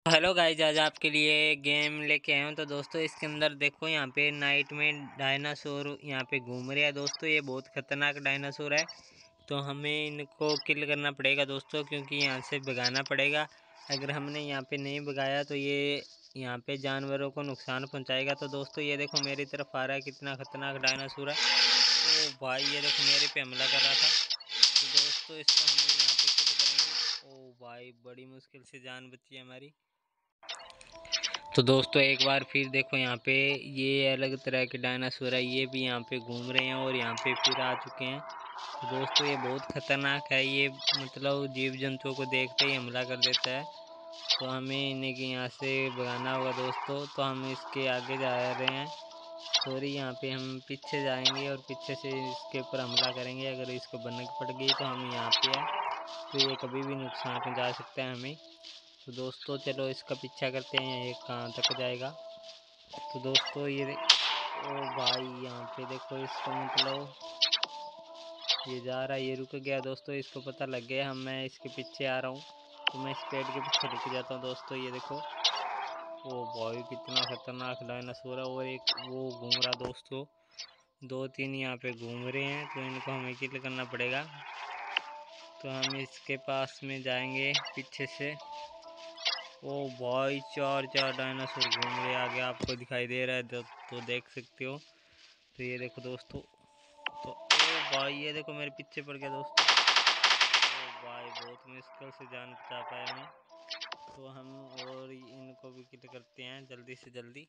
Hello guys, आज आपके लिए गेम लेके आया हूँ। तो दोस्तों इसके अंदर देखो, यहाँ पे नाइट में डायनासोर यहाँ पे घूम रहे हैं दोस्तों। ये बहुत खतरनाक डायनासोर है, तो हमें इनको किल करना पड़ेगा दोस्तों, क्योंकि यहाँ से भगाना पड़ेगा। अगर हमने यहाँ पे नहीं भगाया तो ये यहाँ पे जानवरों को नुकसान पहुँचाएगा। तो दोस्तों ये देखो मेरी तरफ आ रहा है, कितना खतरनाक डायनासोर है। ओ भाई ये देखो मेरे पे हमला कर रहा था। तो दोस्तों इसको हम यहाँ पे किल करेंगे। ओ भाई बड़ी मुश्किल से जान बची है हमारी। तो दोस्तों एक बार फिर देखो, यहाँ पे ये अलग तरह के डायनासोर है, ये भी यहाँ पे घूम रहे हैं और यहाँ पे फिर आ चुके हैं। तो दोस्तों ये बहुत खतरनाक है, ये मतलब जीव जंतुओं को देखते ही हमला कर देता है। तो हमें इन्हें के यहाँ से भगाना होगा दोस्तों। तो हम इसके आगे जा रहे हैं, सॉरी यहाँ पे हम पीछे जाएंगे और पीछे से इसके ऊपर हमला करेंगे। अगर इसको भनक पड़ गई तो हम यहाँ पे है, तो ये कभी भी नुकसान पहुँचा सकता है हमें। तो दोस्तों चलो इसका पीछा करते हैं, ये कहाँ तक जाएगा। तो दोस्तों ये ओ भाई यहाँ पे देखो, इसको मतलब ये जा रहा है, ये रुक गया दोस्तों। इसको पता लग गया मैं इसके पीछे आ रहा हूँ, तो मैं इस पेड़ के पीछे रुक जाता हूँ दोस्तों। ये देखो ओ भाई कितना खतरनाक डायनासोर है, और एक वो घूम रहा दोस्तों। 2-3 यहाँ पे घूम रहे हैं, तो इनको हमें किल करना पड़ेगा। तो हम इसके पास में जाएंगे पीछे से। ओ भाई चार डायनासोर घूम रहे आगे, आपको दिखाई दे रहा है तो देख सकते हो। तो ये देखो दोस्तों, तो ओ भाई ये देखो मेरे पीछे पड़ गया दोस्तों। ओ भाई बहुत मुश्किल से जान बचा पाया मैं। तो हम और इनको भी किल करते हैं जल्दी से जल्दी।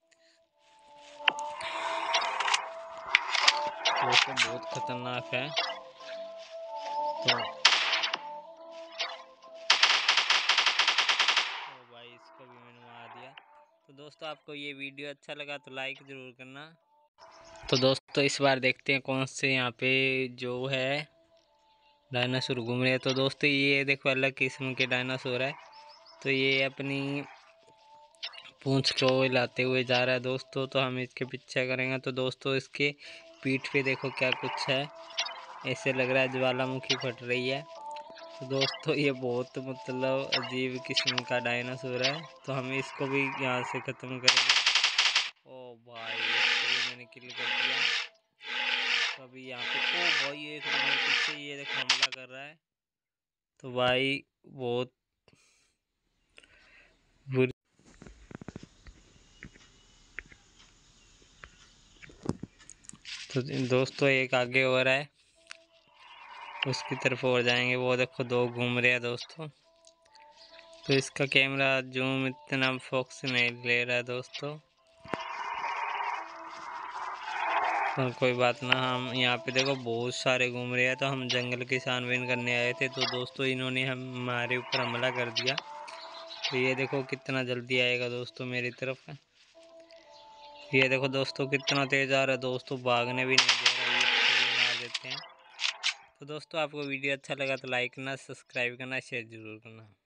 दोस्तों बहुत खतरनाक है। तो भाई इसको भी मैंने मार दिया। तो दोस्तों आपको ये वीडियो अच्छा लगा तो लाइक ज़रूर करना। तो दोस्तों इस बार देखते हैं कौन से यहाँ पे जो है डायनासोर घूम रहे हैं। तो दोस्तों ये देखो अलग किस्म के डायनासोर है, तो ये अपनी पूंछ को हिलाते हुए जा रहा है दोस्तों। तो हम इसके पीछे करेंगे। तो दोस्तों इसके पीठ पे देखो क्या कुछ है, ऐसे लग रहा है ज्वालामुखी फट रही है। तो दोस्तों ये बहुत मतलब अजीब किस्म का डायनासोर है, तो हम इसको भी यहाँ से ख़त्म करेंगे। ओ भाई इसको भी मैंने किल कर दिया। तो अभी यहाँ पे ओ भाई एक तो मेरे पीछे ये देखो हमला कर रहा है। तो भाई बहुत बुरी। तो दोस्तों एक आगे और है, उसकी तरफ और जाएंगे। वो देखो दो घूम रहे हैं दोस्तों। तो इसका कैमरा जूम इतना फोकस नहीं ले रहा है दोस्तों, तो कोई बात ना। हम यहाँ पे देखो बहुत सारे घूम रहे हैं, तो हम जंगल की छानबीन करने आए थे। तो दोस्तों इन्होंने हमारे ऊपर हमला कर दिया। तो ये देखो कितना जल्दी आएगा दोस्तों मेरी तरफ। ये देखो दोस्तों कितना तेज आ रहा है दोस्तों, भागने भी नहीं दे रहा, ये मार देते हैं। तो दोस्तों आपको वीडियो अच्छा लगा तो लाइक करना, सब्सक्राइब करना, शेयर जरूर करना।